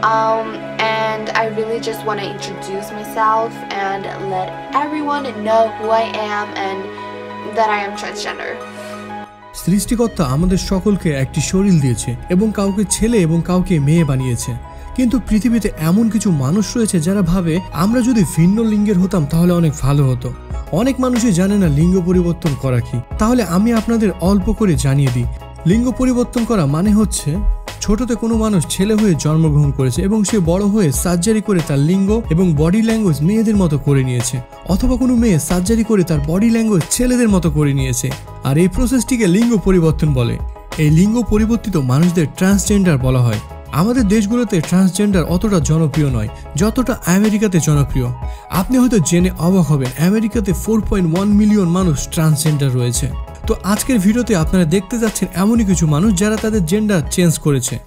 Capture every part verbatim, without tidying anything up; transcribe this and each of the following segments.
Um, and I really just want to introduce myself and let everyone know who I am and that I am transgender. সৃষ্টিকর্তা আমাদের সকলকে একটি শরীর দিয়েছে এবং কাউকে ছেলে এবং কাউকে মেয়ে বানিয়েছে। কিন্তু পৃথিবীতে এমন কিছু মানুষ রয়েছে যারা ভাবে আমরা যদি ভিন্ন লিঙ্গের হতাম তাহলে অনেক ভালো হতো। অনেক মানুষই জানে না লিঙ্গ পরিবর্তন করা কি। তাহলে আমি আপনাদের অল্প করে জানিয়ে দিই, লিঙ্গ পরিবর্তন করা মানে হচ্ছে ছোটতে কোনো মানুষ ছেলে হয়ে জন্মগ্রহণ করেছে এবং সে বড় হয়ে সার্জারি করে তার লিঙ্গ এবং বডি ল্যাঙ্গুয়েজ মেয়েদের মতো করে নিয়েছে, অথবা কোনো মেয়ে সার্জারি করে তার বডি ল্যাঙ্গুয়েজ ছেলেদের মতো করে নিয়েছে। আর এই প্রসেসটিকে লিঙ্গ পরিবর্তন বলে। এই লিঙ্গ পরিবর্তিত মানুষদের ট্রান্সজেন্ডার বলা হয়। আমাদের দেশগুলোতে ট্রান্সজেন্ডার অতটা জনপ্রিয় নয় যতটা আমেরিকাতে জনপ্রিয়। আপনি হয়তো জেনে অবাক হবেন আমেরিকাতে ফোর পয়েন্ট ওয়ান মিলিয়ন মানুষ ট্রান্সজেন্ডার রয়েছে। তো আজকের ভিডিওতে আপনারা দেখতে যাচ্ছেন এমনই কিছু মানুষ যারা তাদের জেন্ডার চেঞ্জ করেছে।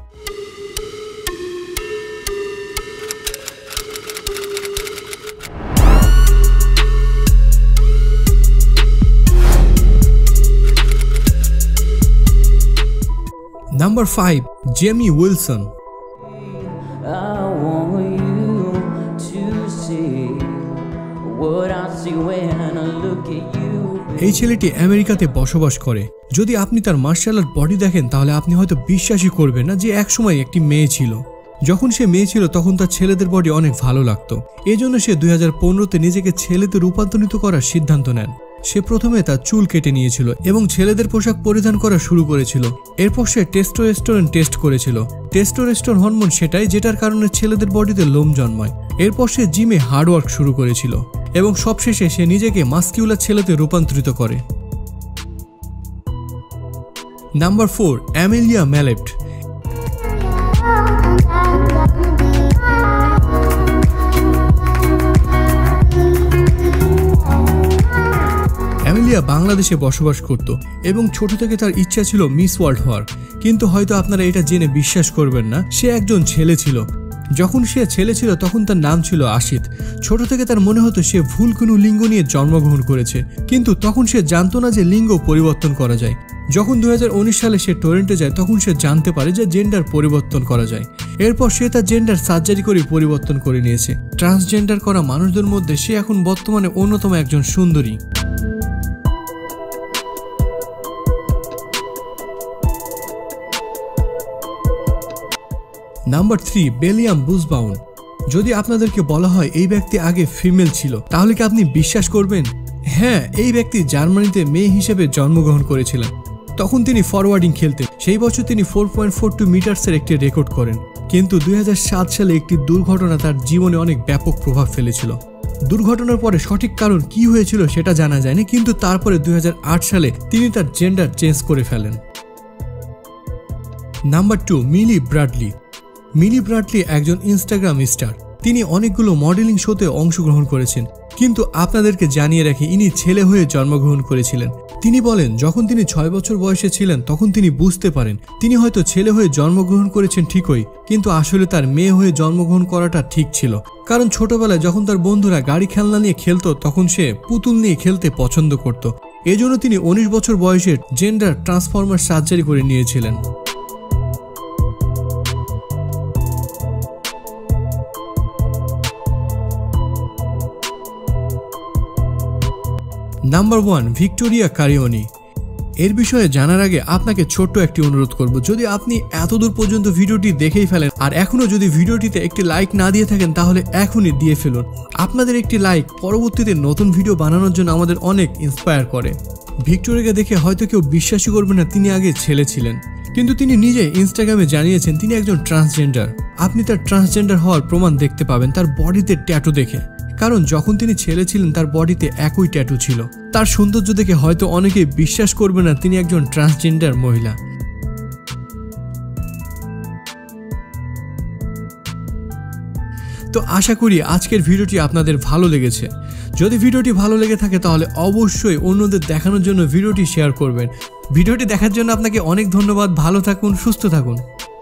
Number five, Jamie Wilson. I want you to see what I see when I look at you. এই ছেলেটি আমেরিকাতে বসবাস করে। যদি আপনি তার মার্শাল আর্ট বডি দেখেন তাহলে আপনি হয়তো বিশ্বাসই করবেন না যে একসময় একটি মেয়ে ছিল। যখন সে মেয়ে ছিল তখন তার ছেলেদের বডি অনেক ভালো লাগতো। এই জন্য সে দুই হাজার পনেরোতে নিজেকে ছেলেতে রূপান্তরিত করার সিদ্ধান্ত নেন। সে প্রথমে তার চুল কেটে নিয়েছিল এবং ছেলেদের পোশাক পরিধান করা শুরু করেছিল। এরপর সে টেস্টোস্টেরন টেস্ট করেছিল। টেস্টোস্টেরন হরমোন সেটাই যেটার কারণে ছেলেদের বডিতে লোম জন্মায়। এরপর সে জিমে হার্ডওয়ার্ক শুরু করেছিল এবং সবশেষে সে নিজেকে মাস্কিউলার ছেলেতে রূপান্তরিত করে। নাম্বার ফোর, অ্যামেলিয়া ম্যালেপ্ট। অ্যামেলিয়া বাংলাদেশে বসবাস করত এবং ছোট থেকে তার ইচ্ছা ছিল মিস ওয়ার্ল্ড হওয়ার। কিন্তু হয়তো আপনারা এটা জেনে বিশ্বাস করবেন না, সে একজন ছেলে ছিল। যখন সে ছেলে ছিল তখন তার নাম ছিল আশিত। ছোট থেকে তার মনে হতো সে ভুল কোনো লিঙ্গ নিয়ে জন্মগ্রহণ করেছে, কিন্তু তখন সে জানতো না যে লিঙ্গ পরিবর্তন করা যায়। যখন দুই হাজার উনিশ সালে সে টরেন্টে যায় তখন সে জানতে পারে যে জেন্ডার পরিবর্তন করা যায়। এরপর সে তার জেন্ডার সার্জারি করে পরিবর্তন করে নিয়েছে। ট্রান্সজেন্ডার করা মানুষদের মধ্যে সে এখন বর্তমানে অন্যতম একজন সুন্দরী। নাম্বার থ্রি, বেলিয়াম বুসবাউন। যদি আপনাদেরকে বলা হয় এই ব্যক্তি আগে ফিমেল ছিল তাহলে কি আপনি বিশ্বাস করবেন? হ্যাঁ, এই ব্যক্তি জার্মানিতে মেয়ে হিসেবে জন্মগ্রহণ করেছিলেন। তখন তিনি ফরওয়ার্ডিং খেলতেন। সেই বছর তিনি ফোর পয়েন্ট ফোর টু মিটার্সের একটি রেকর্ড করেন। কিন্তু দুই হাজার সাত সালে একটি দুর্ঘটনা তার জীবনে অনেক ব্যাপক প্রভাব ফেলেছিল। দুর্ঘটনার পরে সঠিক কারণ কি হয়েছিল সেটা জানা যায়নি, কিন্তু তারপরে দুই হাজার আট সালে তিনি তার জেন্ডার চেঞ্জ করে ফেলেন। Number two, Millie Bradley. Millie Bradley একজন ইনস্টাগ্রাম স্টার। তিনি অনেকগুলো মডেলিং শোতে অংশগ্রহণ করেছেন, কিন্তু আপনাদেরকে জানিয়ে রাখি ইনি ছেলে হয়ে জন্মগ্রহণ করেছিলেন। তিনি বলেন যখন তিনি ছয় বছর বয়সে ছিলেন তখন তিনি বুঝতে পারেন তিনি হয়তো ছেলে হয়ে জন্মগ্রহণ করেছেন ঠিকই, কিন্তু আসলে তার মেয়ে হয়ে জন্মগ্রহণ করাটা ঠিক ছিল। কারণ ছোটবেলায় যখন তার বন্ধুরা গাড়ি খেলনা নিয়ে খেলতো তখন সে পুতুল নিয়ে খেলতে পছন্দ করত। এজন্য তিনি উনিশ বছর বয়সে জেন্ডার ট্রান্সফরমার সার্জারি করে নিয়েছিলেন। নাম্বার ওয়ান, ভিক্টোরিয়া কারিওনি। এর বিষয়ে জানার আগে আপনাকে ছোট্ট একটি অনুরোধ করব, যদি আপনি এতদূর পর্যন্ত ভিডিওটি দেখেই ফেলেন আর এখনো যদি ভিডিওটিতে একটি লাইক না দিয়ে থাকেন তাহলে এখনই দিয়ে ফেলুন। আপনাদের একটি লাইক পরবর্তীতে নতুন ভিডিও বানানোর জন্য আমাদের অনেক ইন্সপায়ার করে। ভিক্টোরিয়াকে দেখে হয়তো কেউ বিশ্বাসই করবে না তিনি আগে ছেলে ছিলেন, কিন্তু তিনি নিজে ইনস্টাগ্রামে জানিয়েছেন তিনি একজন ট্রান্সজেন্ডার। আপনি তার ট্রান্সজেন্ডার হওয়ার প্রমাণ দেখতে পাবেন তার বডিতে ট্যাটু দেখে, কারণ যখন তিনি ছেলে ছিলেন তার বডিতে একই ট্যাটু ছিল। তার সৌন্দর্য দেখে হয়তো অনেকেই বিশ্বাস করবে না তিনি একজন ট্রান্সজেন্ডার মহিলা। তো আশা করি আজকের ভিডিওটি আপনাদের ভালো লেগেছে। যদি ভিডিওটি ভালো লেগে থাকে তাহলে অবশ্যই অন্যদের দেখানোর জন্য ভিডিওটি শেয়ার করবেন। ভিডিওটি দেখার জন্য আপনাকে অনেক ধন্যবাদ। ভালো থাকুন, সুস্থ থাকুন।